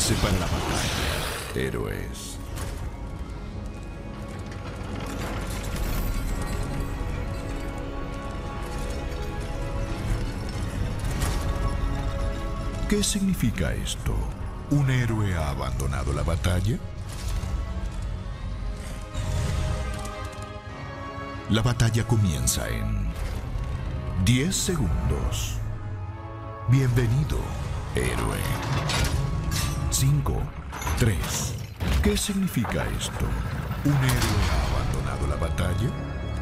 Prepárense para la batalla, héroes. ¿Qué significa esto? ¿Un héroe ha abandonado la batalla? La batalla comienza en 10 segundos. Bienvenido, héroe. 5, 3. ¿Qué significa esto? ¿Un héroe ha abandonado la batalla?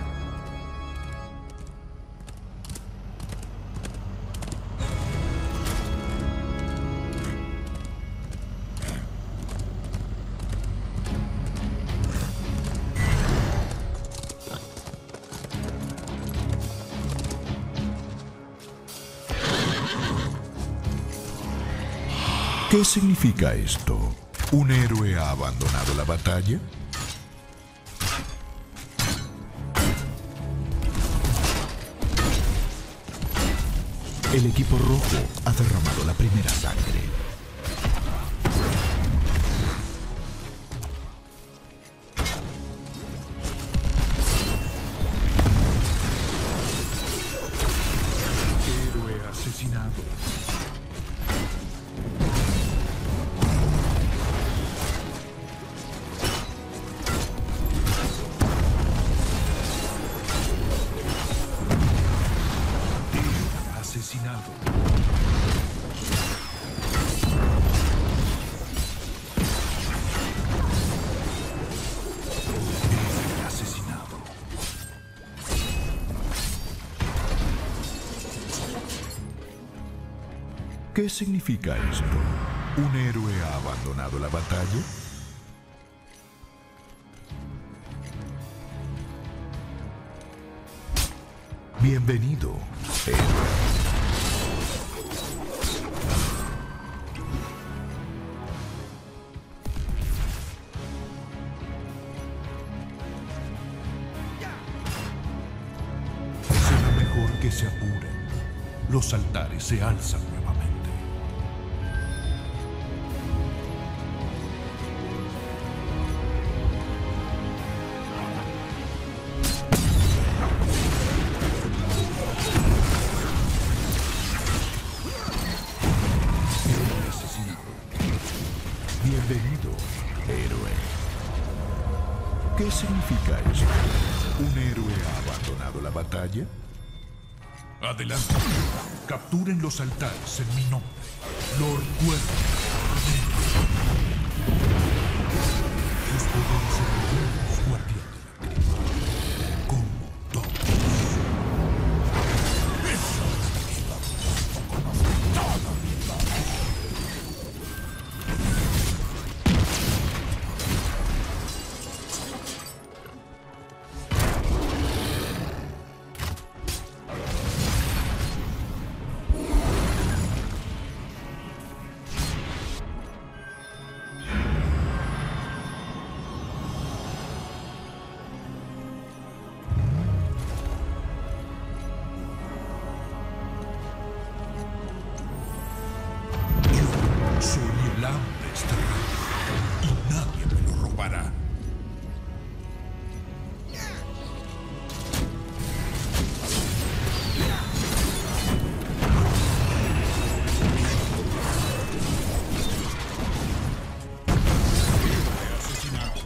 ¿Qué significa esto? ¿Un héroe ha abandonado la batalla? El equipo rojo ha derramado la primera sangre. Héroe asesinado. Asesinado. Asesinado. ¿Qué significa esto? ¿Un héroe ha abandonado la batalla? Bienvenido, héroe. Que se apuren. Los altares se alzan nuevamente. Héroe asesinado. Bienvenido, héroe. ¿Qué significa esto? ¿Un héroe ha abandonado la batalla? Adelante. Capturen los altares en mi nombre. Lord Cuervo. Los poderes enemigos, guardián de la crisis. Como todos. Soy el hambre de este reino y nadie me lo robará. Asesinado.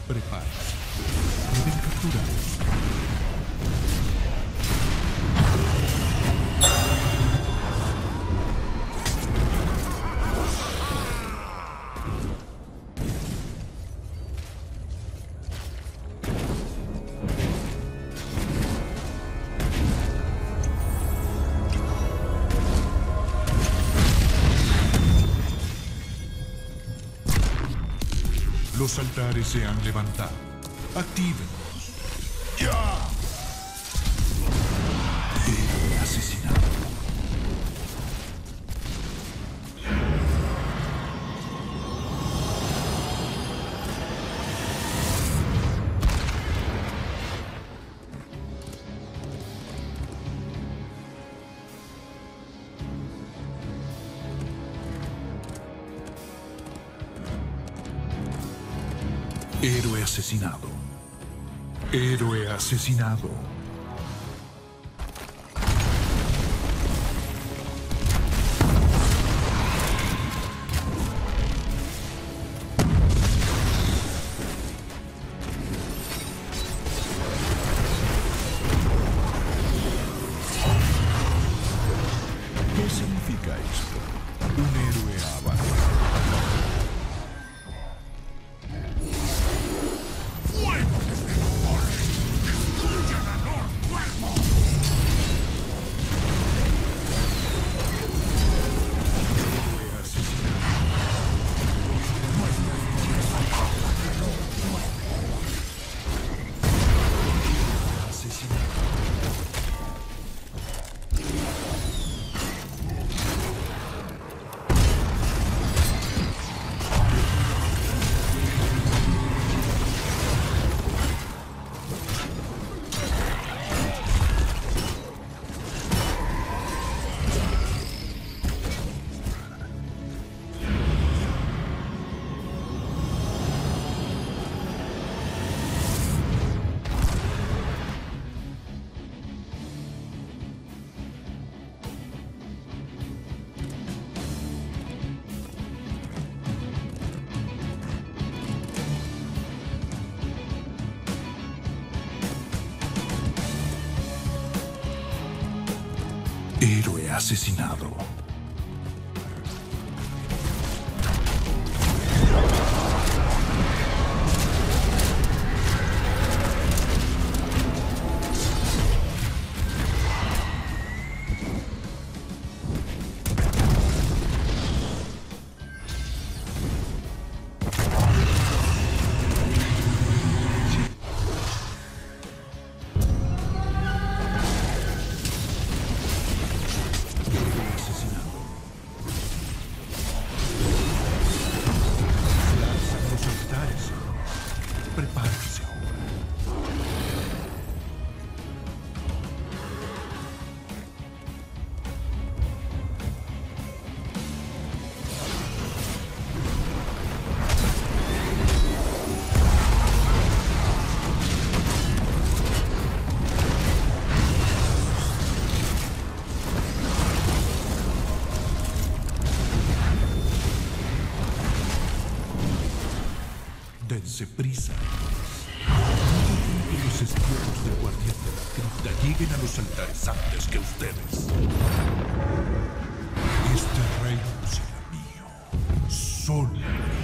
Prepárense. Deben capturarlos. Los altares se han levantado. Actívenlos. ¡Ya! Héroe asesinado. Héroe asesinado. Héroe asesinado. ¿Qué significa esto? Un héroe abandonado. Héroe asesinado. Prepárense ahora. Dense prisa. Que los espíritus del guardián de la cripta lleguen a los altares antes que ustedes. Este reino será mío. Solo mío.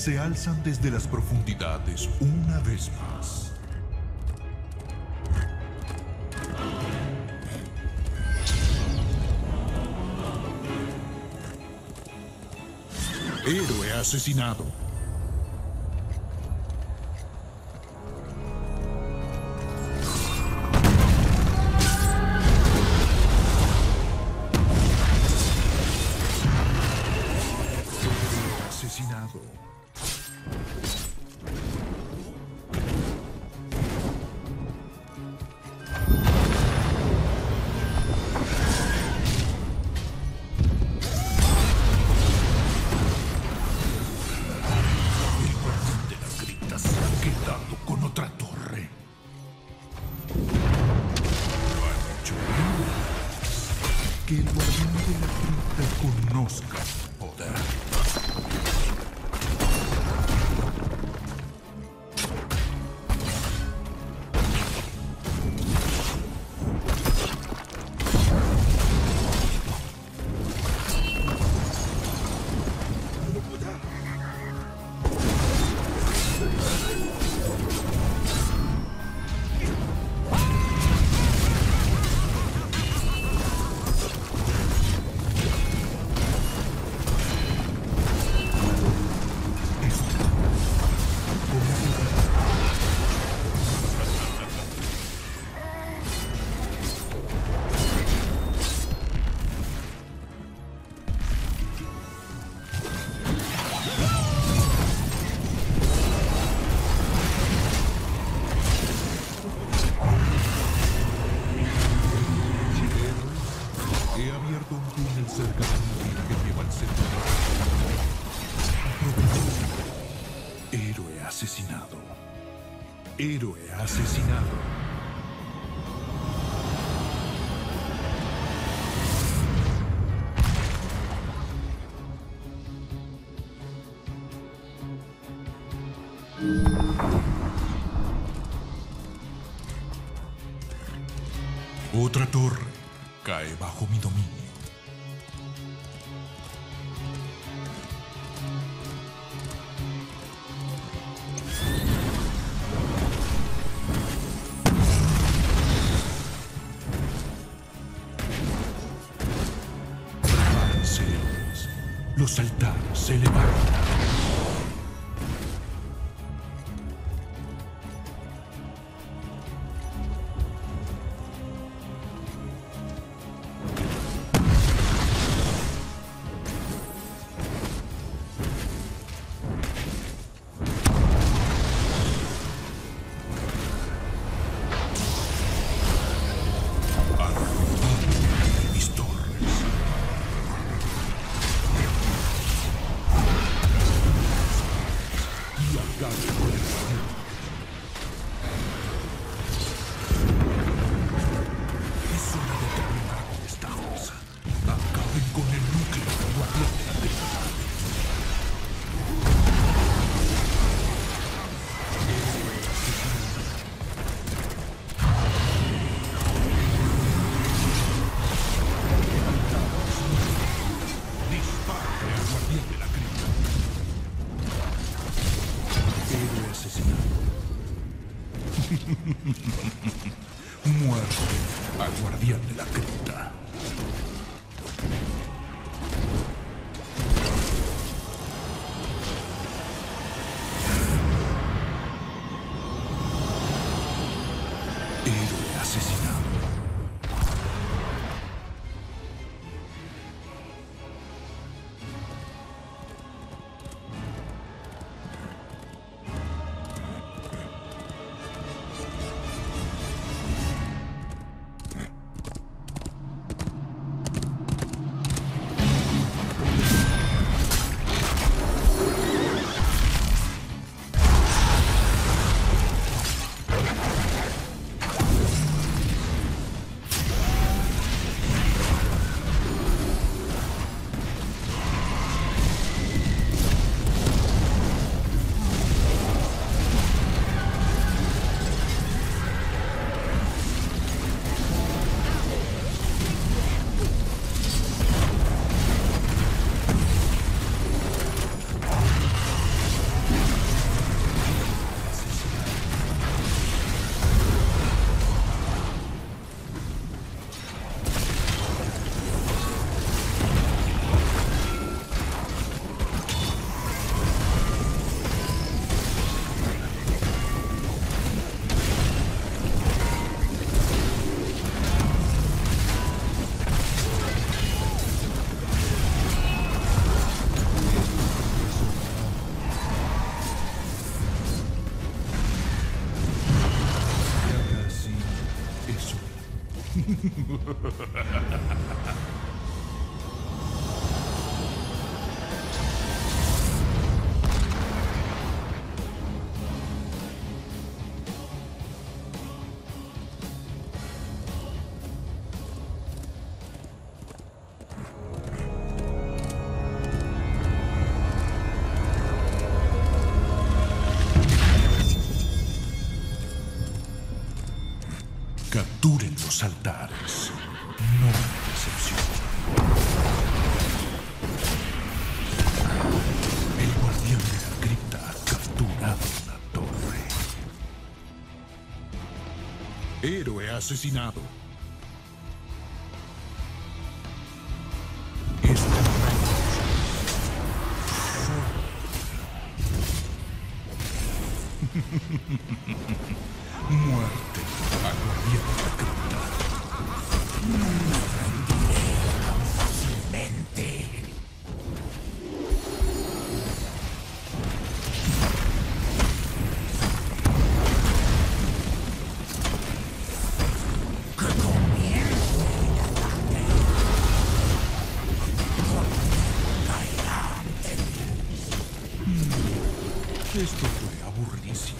se alzan desde las profundidades una vez más. Héroe asesinado. Asesinado. El guardián de la cripta se ha quedado con otra torre. Lo han hecho bien. Que el guardián de la cripta conozca su poder. He abierto un túnel cerca de mí que lleva al centro de la Héroe asesinado. Héroe asesinado. Otra torre cae bajo mi dominio. Prepárense, héroes. Los altares se levantan. Es hora de terminar con esta cosa. Acaben con el núcleo del guardián de la cripta. Dispare al guardián de la cripta. Héroe asesinado. Muerte al guardián de la cripta. Héroe asesinado. Capturen los altares. No hay decepción. El guardián de la cripta ha capturado una torre. Héroe asesinado. Muerte al guardián de la cripta. No me rendiré tan fácilmente. Que comience el ataque. Caerá ante mí. Esto fue aburridísimo.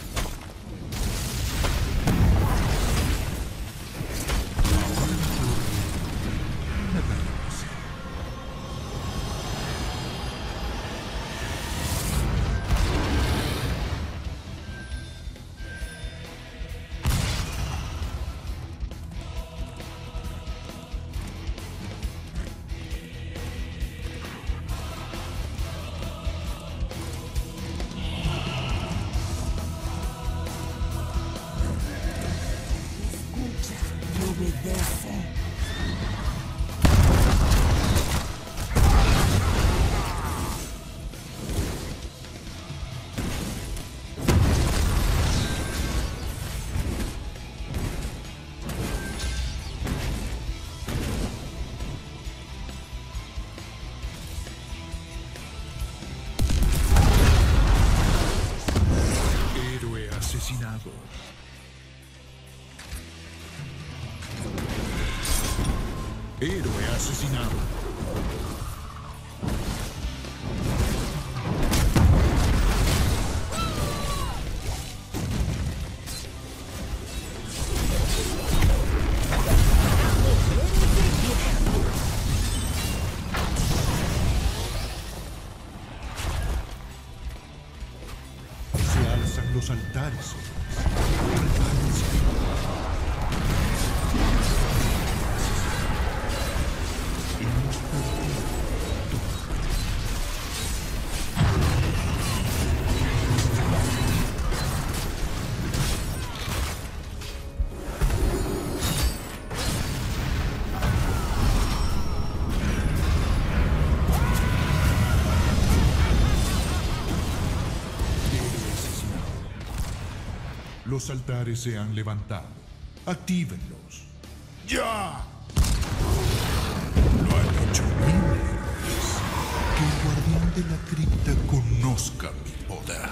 Obedece. Héroe asesinado. Héroe asesinado. Se alzan los altares. Prepárense. Hemos perdido todo. Héroe asesinado. Los altares se han levantado. Actívenlos. ¡Ya! Lo han hecho mil héroes. Que el guardián de la cripta conozca mi poder.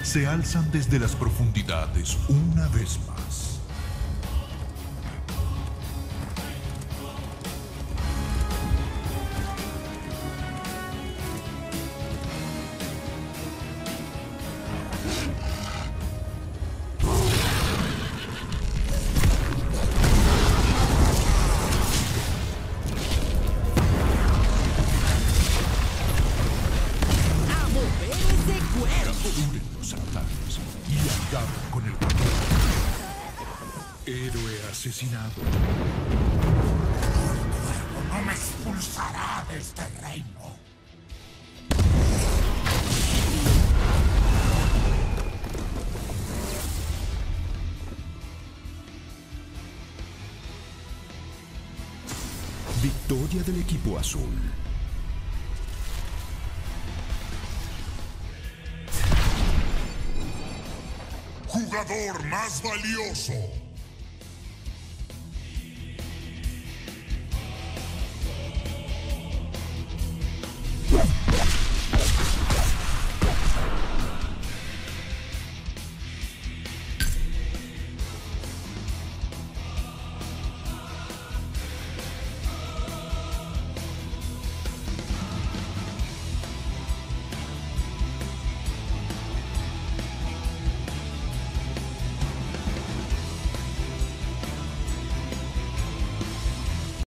se alzan desde las profundidades una vez más. Capturen los altares y acaben con el control. Héroe asesinado. No me expulsará de este reino. Victoria del equipo azul. Jugador más valioso.